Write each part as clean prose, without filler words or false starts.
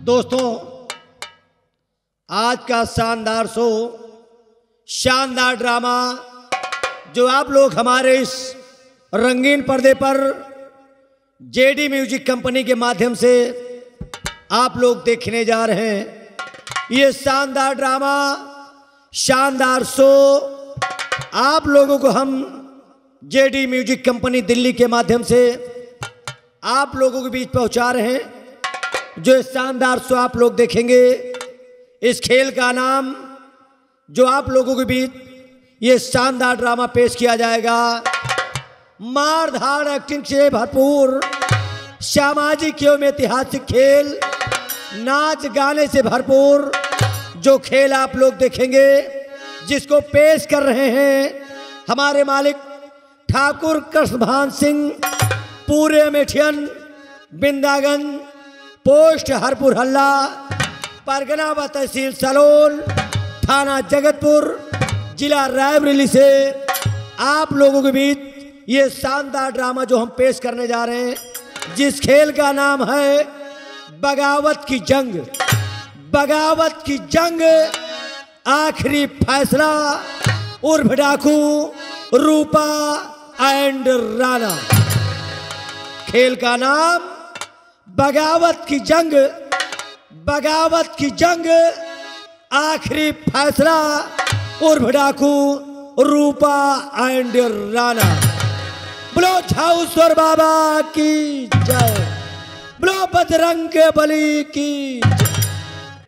दोस्तों, आज का शानदार शो, शानदार ड्रामा जो आप लोग हमारे इस रंगीन पर्दे पर जेडी म्यूजिक कंपनी के माध्यम से आप लोग देखने जा रहे हैं। ये शानदार ड्रामा, शानदार शो आप लोगों को हम जेडी म्यूजिक कंपनी दिल्ली के माध्यम से आप लोगों के बीच पहुंचा रहे हैं। जो शानदार शो आप लोग देखेंगे, इस खेल का नाम जो आप लोगों के बीच ये शानदार ड्रामा पेश किया जाएगा, मार धाड़ एक्टिंग से भरपूर सामाजिक एवं ऐतिहासिक खेल, नाच गाने से भरपूर जो खेल आप लोग देखेंगे, जिसको पेश कर रहे हैं हमारे मालिक ठाकुर कृष्णभान सिंह, पूरे मेठियन, बिंदागंज, पोस्ट हरपुर हल्ला, परगना व तहसील सलोल, थाना जगतपुर, जिला रायबरेली से आप लोगों के बीच ये शानदार ड्रामा जो हम पेश करने जा रहे हैं, जिस खेल का नाम है बगावत की जंग। बगावत की जंग, आखिरी फैसला उर्फ डाकू, रूपा एंड राणा। खेल का नाम बगावत की जंग। बगावत की जंग, आखिरी फैसला उर्फ डाकू, रूपा एंड राणा। बोलो झाऊसर बाबा की जय, बोलो बजरंग के बली की जय।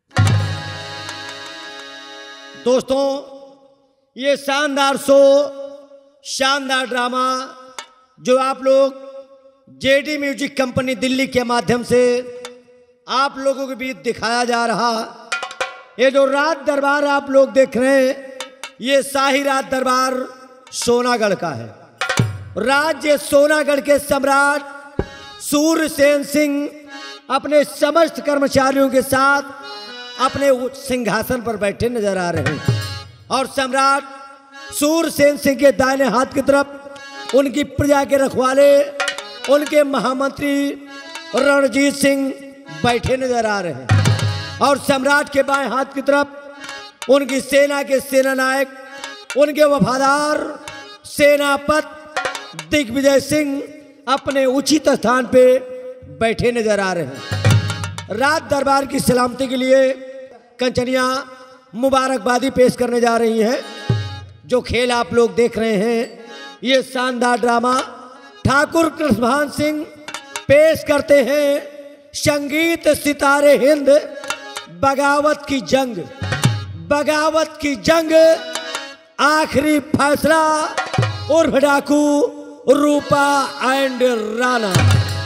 दोस्तों, ये शानदार शो, शानदार ड्रामा जो आप लोग जेडी म्यूजिक कंपनी दिल्ली के माध्यम से आप लोगों के बीच दिखाया जा रहा, ये जो रात दरबार आप लोग देख रहे हैं, ये शाही रात दरबार सोनागढ़ का है। राज्य सोनागढ़ के सम्राट सूर्यसेन सिंह अपने समस्त कर्मचारियों के साथ अपने सिंहासन पर बैठे नजर आ रहे हैं, और सम्राट सूर्यसेन सिंह के दाहिने हाथ की तरफ उनकी प्रजा के रखवाले, उनके महामंत्री रणजीत सिंह बैठे नजर आ रहे हैं, और सम्राट के बाएं हाथ की तरफ उनकी सेना के सेना नायक, उनके वफादार सेनापति दिग्विजय सिंह अपने उचित स्थान पे बैठे नजर आ रहे हैं। रात दरबार की सलामती के लिए कंचनिया मुबारकबादी पेश करने जा रही हैं। जो खेल आप लोग देख रहे हैं, ये शानदार ड्रामा ठाकुर कृष्णभान सिंह पेश करते हैं संगीत सितारे हिंद, बगावत की जंग। बगावत की जंग, आखिरी फैसला उर्फ डाकू, रूपा एंड राणा।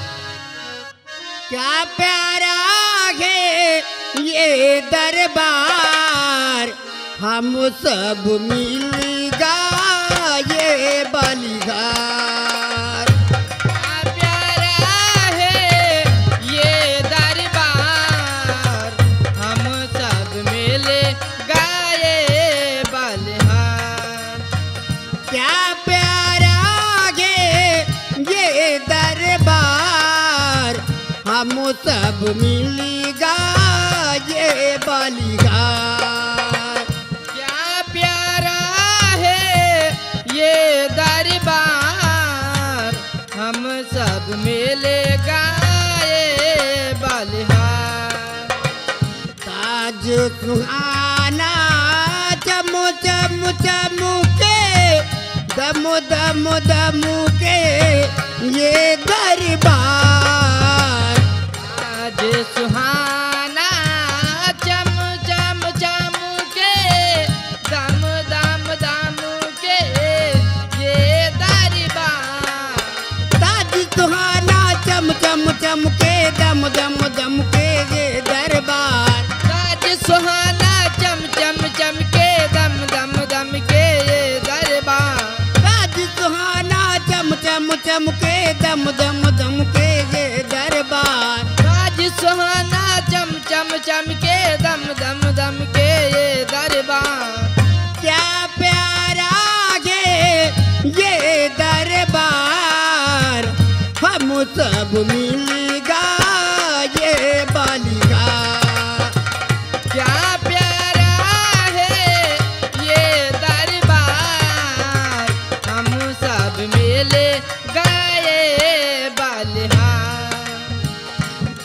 क्या प्यारा है ये दरबार, हम सब मिलगा ये बलिहार। क्या प्यारा है ये दरबार, हम सब मिलगा ये बलिहार। क्या प्यारा है ये दरबार, हम सब मिलगा ये बलिहार। क्या प्यारा है ये दरबार, हम सब मिलगा ये बलिहार। ताज सुहाना चमु चमु चमु के, दमु दमु दमु के ये दरबार। ताज सुहाना चम चम चम के, दम दम दम के ये दरबार। ताज सुहाना चम चम चम के, दम दम दम के ये दरबार। ताज सुहाना चम चम चम के, दम दम दम के ये दरबार। ताज सुहाना चम चम चम के, दम दम दम के ये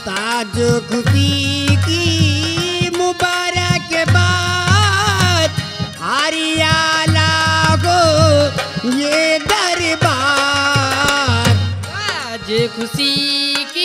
ताज खुशी की मुबारक बात हरियाला को ये दरबार। आज खुशी की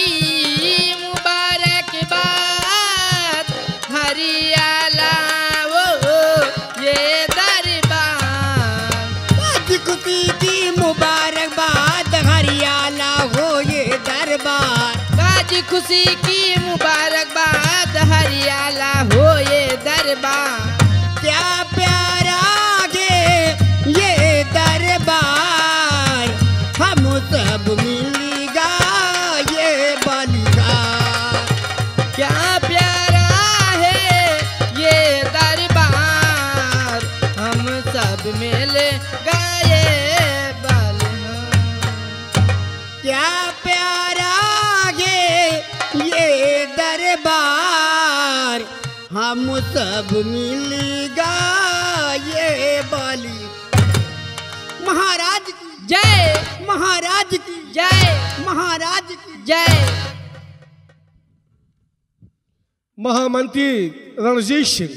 मुबारकबाद हरियाला वो ये दरबार। आज खुशी की मुबारकबाद हरियाला हो ये दरबार। आज खुशी की मुबारकबाद हरियाला हो ये दरबार। क्या प्यारा गे ये दरबार हम सब मिलेगा ये बलिदा। क्या प्यारा है ये दरबार हम सब मिल गाए बलिहार। क्या प्यारा गे ये दरबार हम सब मिलेगा ये बलि। महाराज की जय महाराज की जय महाराज की जय। महामंत्री रणजीत सिंह,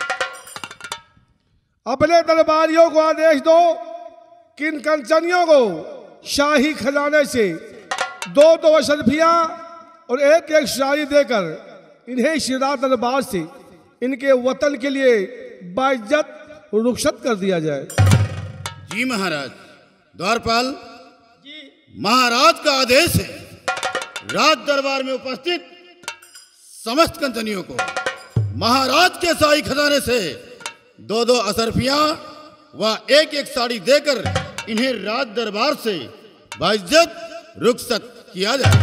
अपने दरबारियों को आदेश दो कि इन कंचनियों को शाही खजाने से दो अशरफियाँ और एक शाही देकर इन्हें शिरा दरबार से इनके वतन के लिए बाइज्जत रुखसत कर दिया जाए। जी महाराज। द्वारपाल, महाराज का आदेश है राज दरबार में उपस्थित समस्त कंचनियों को महाराज के शाही खजाने से दो अशरफियाँ व एक साड़ी देकर इन्हें राज दरबार से बाइज्जत रुखसत किया जाए।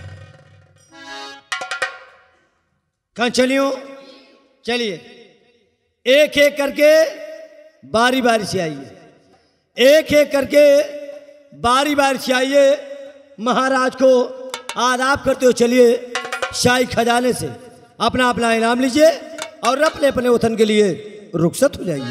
कंचनियों चलिए एक एक करके बारी बारी से आइए। एक एक करके बारी बारी से आइए। महाराज को आदाब करते हो चलिए शाही खजाने से अपना अपना इनाम लीजिए और अपने अपने वतन के लिए रुखसत हो जाइए।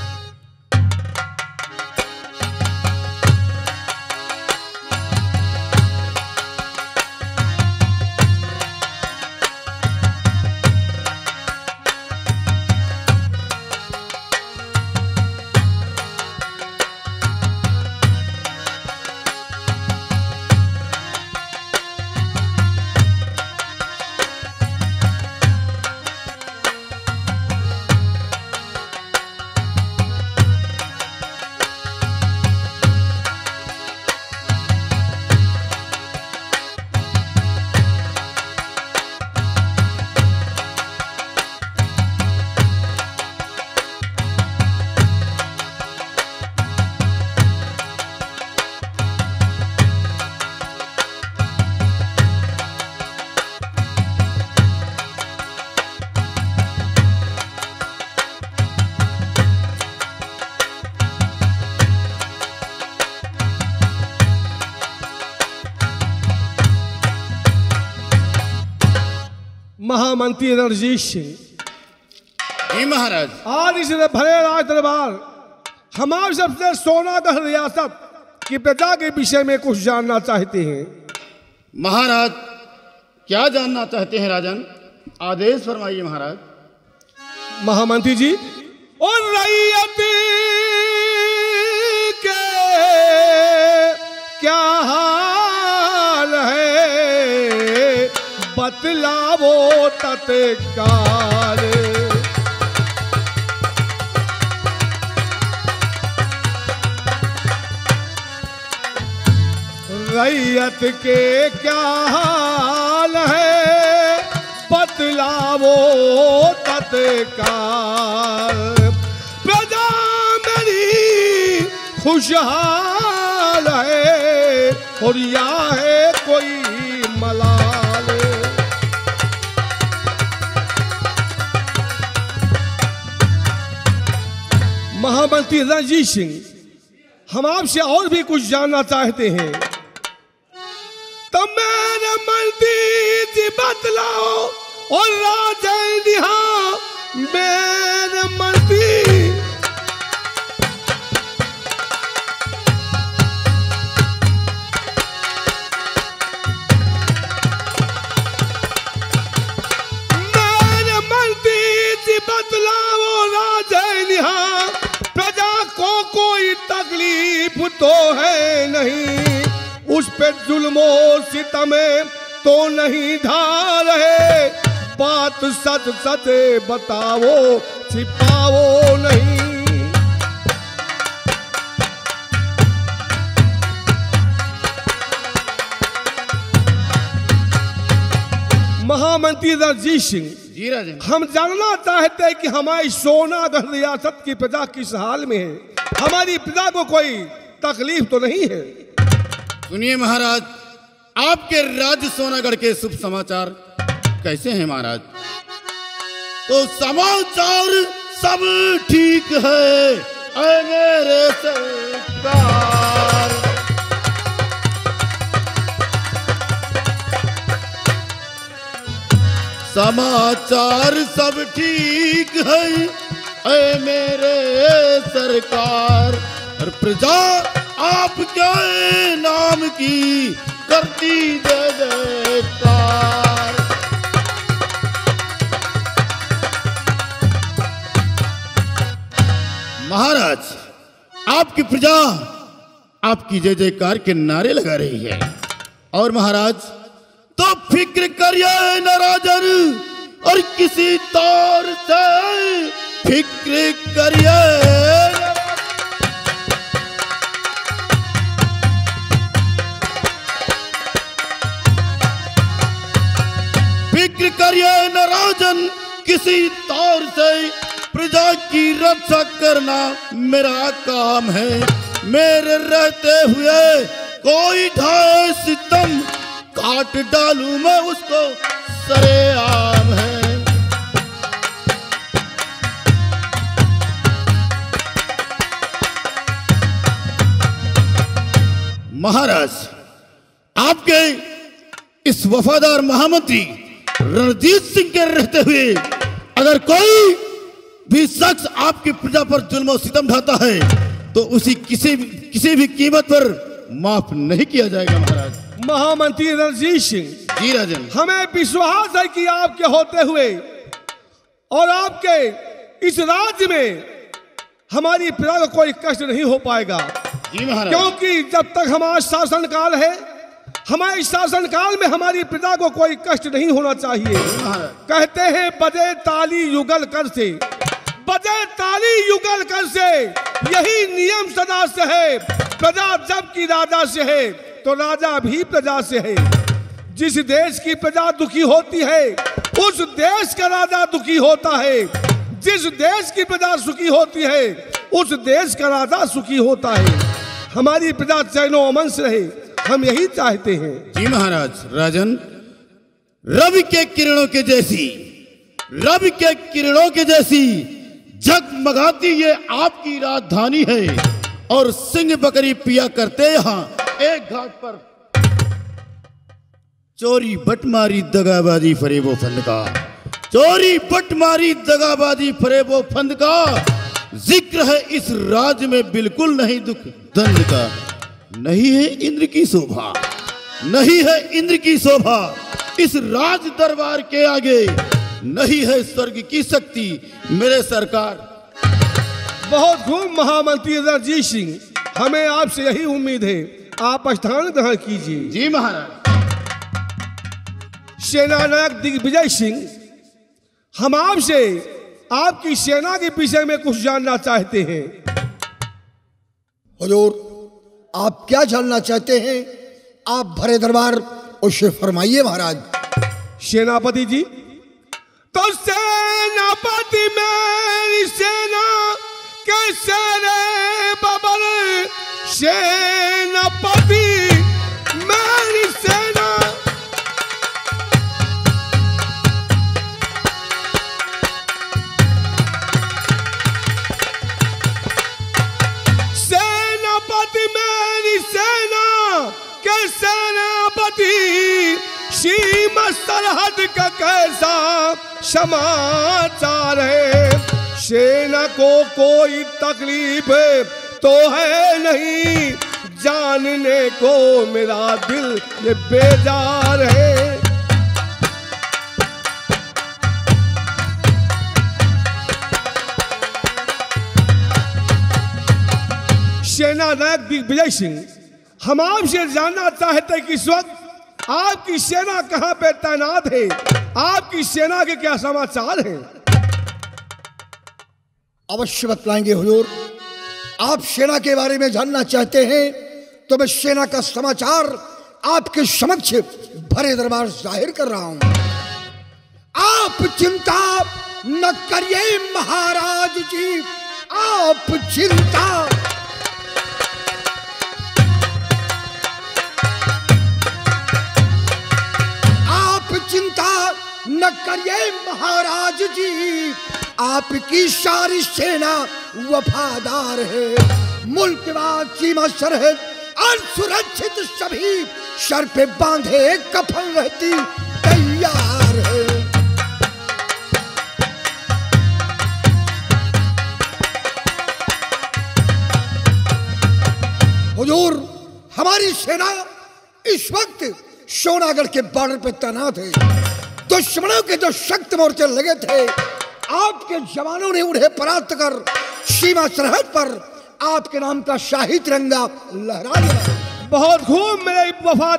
महामंत्री रणजीत सिंह, जी महाराज। आज इस भरे राज दरबार हमारे सबसे सोनागढ़ रियासत की प्रजा के विषय में कुछ जानना चाहते हैं। महाराज क्या जानना चाहते हैं राजन? आदेश फरमाइए महाराज। महामंत्री जी, और रैयत के क्या हाल है बतलावो तत्काल। रैयत के क्या हाल है बतलावो तत्काल। प्रजा मेरी खुशहाल है और या है कोई मलाल। महामंत्री रणजीत सिंह, हम आपसे और भी कुछ जानना चाहते हैं। तो मेरे मंत्री जी बतलाओ और राजा दिहा मेरे मंत्री। तो है नहीं, उस पे जुल्मो सितमे तो नहीं ढा रहे, बात सच सच बताओ छिपाओ नहीं। महामंत्री रणजीत सिंह जी राजन। हम जानना चाहते हैं कि हमारी सोनागढ़ रियासत की प्रजा किस हाल में है, हमारी प्रजा को कोई तकलीफ तो नहीं है? सुनिए महाराज, आपके राज्य सोनागढ़ के शुभ समाचार कैसे हैं महाराज? तो समाचार सब ठीक है ऐ मेरे सरकार। समाचार सब ठीक है ऐ मेरे सरकार, और प्रजा आपके नाम की करती जय जयकार। महाराज, आपकी प्रजा आपकी जय जयकार के नारे लगा रही है। और महाराज, तो फिक्र करिए न राजन, और किसी तौर से फिक्र करिए। फिक्र करिए न राजन, किसी तौर से प्रजा की रक्षा करना मेरा काम है। मेरे रहते हुए कोई ढाए सितम, काट डालूं मैं उसको सरेआम है। महाराज, आपके इस वफादार महामंत्री रणजीत सिंह के रहते हुए अगर कोई भी शख्स आपकी प्रजा पर जुल्म और सितम ढाता है तो उसी किसी भी कीमत पर माफ नहीं किया जाएगा। महाराज, महामंत्री रणजीत सिंह जी राजन, हमें विश्वास है कि आपके होते हुए और आपके इस राज्य में हमारी प्रजा को कोई कष्ट नहीं हो पाएगा। जी महाराज, क्योंकि जब तक हमारा शासनकाल है, हमारे शासनकाल में हमारी प्रजा को कोई कष्ट नहीं होना चाहिए। कहते हैं बजे ताली युगल कर से, बजे ताली युगल कर से, यही नियम सदा से है। प्रजा जब की राजा से है तो राजा भी प्रजा से है। जिस देश की प्रजा दुखी होती है उस देश का राजा दुखी होता है। जिस देश की प्रजा सुखी होती है उस देश का राजा सुखी होता है। हमारी प्रजा चैनो अमन से रहे, हम यही चाहते हैं। जी महाराज। राजन, रवि के किरणों के जैसी, रवि के किरणों के जैसी जगमगाती ये आपकी राजधानी है। और सिंह बकरी पिया करते यहाँ एक घाट पर चोरी बटमारी दगाबाजी फरेबो फंद का, चोरी बटमारी दगाबाजी फरेबो फंद का जिक्र है इस राज्य में बिल्कुल नहीं। दुख दंड का नहीं है इंद्र की शोभा, नहीं है इंद्र की शोभा इस राज दरबार के आगे, नहीं है स्वर्ग की शक्ति मेरे सरकार। बहुत खूब महामंत्री रणजीत सिंह, हमें आपसे यही उम्मीद है। आप स्थान ग्रहण कीजिए। जी महाराज। सेनानायक दिग्विजय सिंह, हम आपसे आपकी सेना के विषय में कुछ जानना चाहते हैं। हुजूर, आप क्या जानना चाहते हैं? आप भरे दरबार उसे फरमाइए महाराज। सेनापति जी, तो सेनापति मेरी सेना कैसे रे बबर, सेनापति मेरी सेना सीमा सरहद का कैसा समाचार है। सेना को कोई तकलीफ तो है नहीं, जानने को मेरा दिल ये बेजार है। सेना नायक दिग्विजय सिंह, हम आपसे जानना चाहते हैं कि इस वक्त आपकी सेना कहां पे तैनात है, आपकी सेना के क्या समाचार हैं? अवश्य बतलाएंगे हुजूर। आप सेना के बारे में जानना चाहते हैं तो मैं सेना का समाचार आपके समक्ष भरे दरबार जाहिर कर रहा हूं। आप चिंता न करिए महाराज जी, आप चिंता न करिए महाराज जी, आपकी सारी सेना वफादार है। मुल्क बाद सीमा सरहद और सुरक्षित सभी सर पे बांधे कफन रहती तैयार है। हुजूर, हमारी सेना इस वक्त सोनागढ़ के बॉर्डर पे तैनात है। दुश्मनों के जो सख्त मोर्चे लगे थे, आपके जवानों ने उन्हें परास्त कर सीमा सरहद पर आपके नाम का शाही तिरंगा लहरा दिया। बहुत खूब मेरे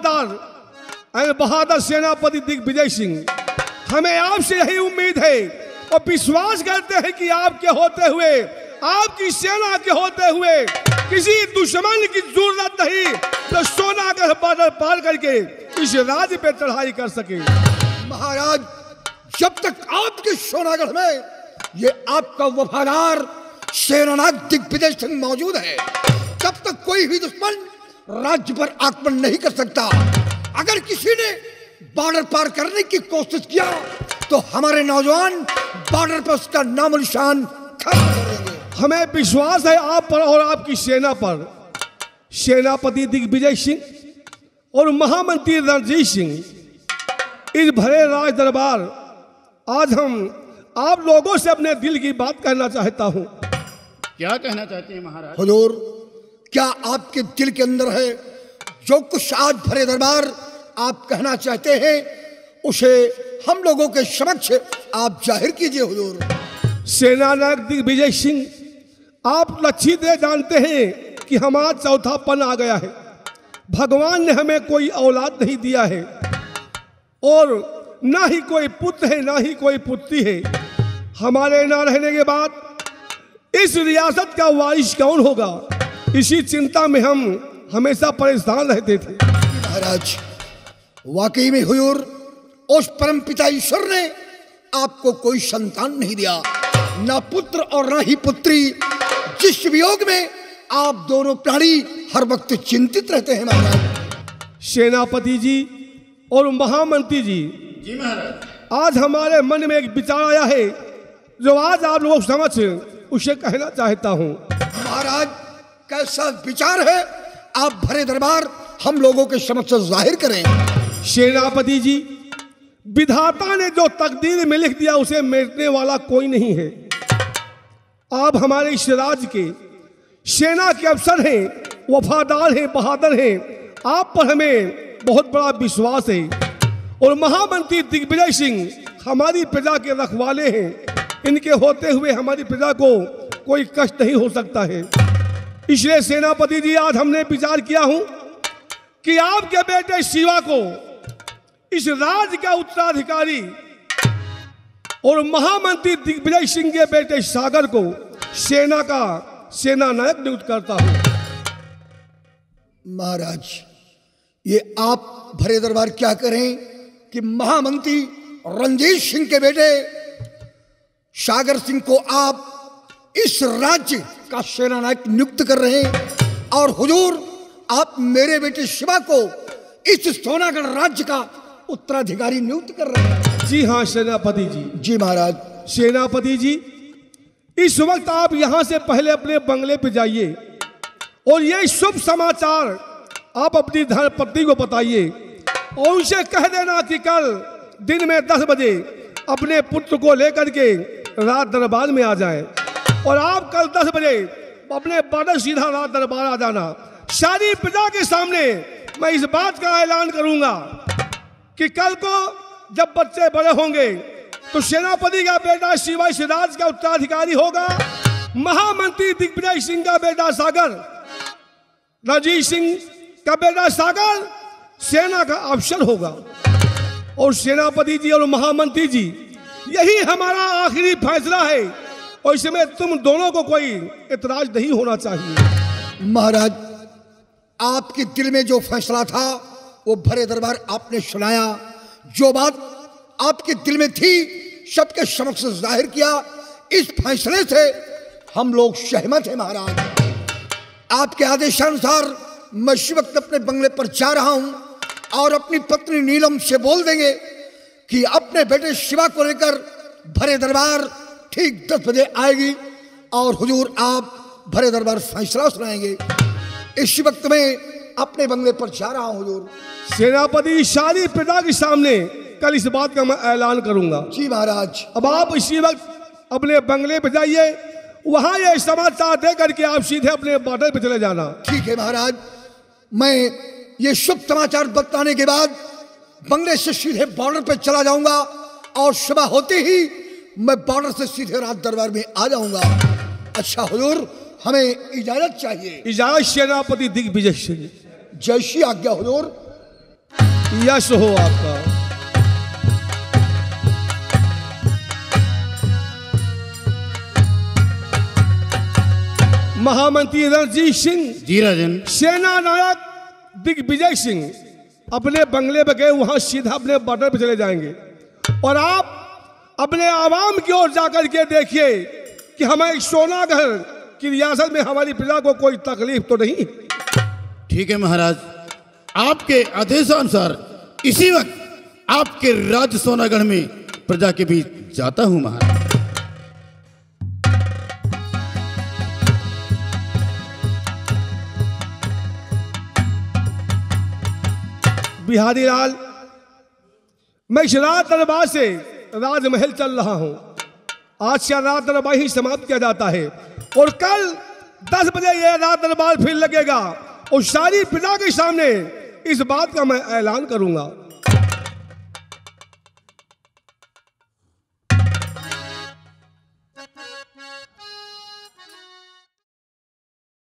वफादार बहादुर सेनापति दिग्विजय सिंह, हमें आपसे यही उम्मीद है और विश्वास करते हैं कि आपके होते हुए, आपकी सेना के होते हुए किसी दुश्मन की जरूरत नहीं जो सोनागढ़ बॉर्डर पार करके इस राज्य पे चढ़ाई कर सके। महाराज, जब तक आपके सोनागढ़ में ये आपका वफादार सेनानायक दिग्विजय सिंह मौजूद है, तब तक कोई भी दुश्मन राज्य पर आक्रमण नहीं कर सकता। अगर किसी ने बॉर्डर पार करने की कोशिश किया तो हमारे नौजवान बॉर्डर पर उसका नामो निशान खत्म कर देंगे। हमें विश्वास है आप पर और आपकी सेना पर। सेनापति दिग्विजय सिंह और महामंत्री रणजीत सिंह, इस भरे राज दरबार आज हम आप लोगों से अपने दिल की बात कहना चाहता हूं। क्या कहना चाहते हैं महाराज? हुजूर, क्या आपके दिल के अंदर है जो कुछ आज भरे दरबार आप कहना चाहते हैं, उसे हम लोगों के समक्ष आप जाहिर कीजिए। हुजूर। सेना नायक दिग्विजय सिंह, आप लक्षित जानते हैं कि हमारा चौथापन आ गया है। भगवान ने हमें कोई औलाद नहीं दिया है और ना ही कोई पुत्र है, ना ही कोई पुत्री है। हमारे ना रहने के बाद इस रियासत का वारिस कौन होगा, इसी चिंता में हम हमेशा परेशान रहते थे। महाराज, वाकई में हुजूर, उस परमपिता ईश्वर ने आपको कोई संतान नहीं दिया, ना पुत्र और ना ही पुत्री, जिस वियोग में आप दोनों प्राणी हर वक्त चिंतित रहते हैं। महाराज, सेनापति जी और महामंत्री जी, जी महाराज, आज हमारे मन में एक विचार आया है जो आज आप लोग समझ उसे कहना चाहता हूं। महाराज, कैसा विचार है? आप भरे दरबार हम लोगों के समक्ष जाहिर करें। सेनापति जी, विधाता ने जो तकदीर में लिख दिया उसे मिटने वाला कोई नहीं है। आप हमारे इस राज्य के सेना के अफसर हैं, वफादार हैं, बहादुर हैं। आप पर हमें बहुत बड़ा विश्वास है और महामंत्री दिग्विजय सिंह हमारी प्रजा के रखवाले हैं। इनके होते हुए हमारी प्रजा को कोई कष्ट नहीं हो सकता है। इसलिए सेनापति जी, आज हमने विचार किया हूं कि आपके बेटे शिवा को इस राज्य का उत्तराधिकारी और महामंत्री दिग्विजय सिंह के बेटे सागर को सेना का सेना नायक नियुक्त करता हूं। महाराज, ये आप भरे दरबार क्या करें कि महामंत्री रणजीत सिंह के बेटे सागर सिंह को आप इस राज्य का सेना नायक नियुक्त कर रहे हैं और हुजूर, आप मेरे बेटे शिवा को इस सोनागढ़ राज्य का उत्तराधिकारी नियुक्त कर रहे हैं। जी हाँ सेनापति जी। जी महाराज। सेनापति जी, इस वक्त आप यहाँ से पहले अपने बंगले पे जाइए और ये शुभ समाचार आप अपनी धर्मपत्नी को बताइए और उनसे कह देना कि कल दिन में 10 बजे अपने पुत्र को लेकर के राज दरबार में आ जाएं और आप कल 10 बजे अपने बॉर्डर सीधा राज दरबार आ जाना। सारी प्रजा के सामने मैं इस बात का ऐलान करूंगा कि कल को जब बच्चे बड़े होंगे तो सेनापति का बेटा शिवा इस राज्य का उत्तराधिकारी होगा। महामंत्री दिग्विजय सिंह का बेटा सागर रणजीत सिंह का बेटा सागर सेना का अफसर होगा और सेनापति जी और महामंत्री जी, यही हमारा आखिरी फैसला है और इसमें तुम दोनों को कोई इतराज नहीं होना चाहिए। महाराज, आपके दिल में जो फैसला था वो भरे दरबार आपने सुनाया। जो बात आपके दिल में थी सबके समक्ष जाहिर किया। इस फैसले से हम लोग सहमत हैं महाराज। आपके आदेशानुसार मैं इस वक्त अपने बंगले पर जा रहा हूं और अपनी पत्नी नीलम से बोल देंगे कि अपने बेटे शिवा को लेकर भरे दरबार ठीक 10 बजे आएगी और हुजूर आप भरे दरबार फैसला सुनाएंगे। इस वक्त मैं अपने बंगले पर जा रहा हूं हुजूर। सेनापति शाली पिता के सामने कल इस बात का मैं ऐलान करूंगा। जी महाराज। अब आप इसी वक्त अपने बंगले पे जाइए, वहां ये समाचार दे करके आप सीधे अपने बॉर्डर पे चले जाना। ठीक है महाराज। मैं ये शुभ समाचार बताने के बाद बंगले से सीधे बॉर्डर पे चला जाऊंगा और सुबह होते ही मैं बॉर्डर से सीधे राज दरबार में आ जाऊंगा। अच्छा हुजूर, हमें इजाजत चाहिए। इजाजत सेनापति दिग्विजय सिंह। जैसी आज्ञा हुजूर। यश हो आपका। महामंत्री रणजीत सिंह जी राजन। सेना नायक दिग्विजय सिंह अपने बंगले पे गए, वहां सीधा अपने बॉर्डर पे चले जाएंगे और आप अपने आवाम की ओर जाकर के देखिए कि हमें सोनागढ़ की रियासत में हमारी प्रजा को कोई तकलीफ तो नहीं। ठीक है महाराज, आपके आदेशानुसार इसी वक्त आपके राज्य सोनागढ़ में प्रजा के बीच जाता हूं महाराज। बिहारी लाल, मैं इस रात दरबार से राजमहल चल रहा हूं। आज का रात दरबार ही समाप्त किया जाता है और कल 10 बजे यह रात दरबार फिर लगेगा और सारी प्रजा के सामने इस बात का मैं ऐलान करूंगा।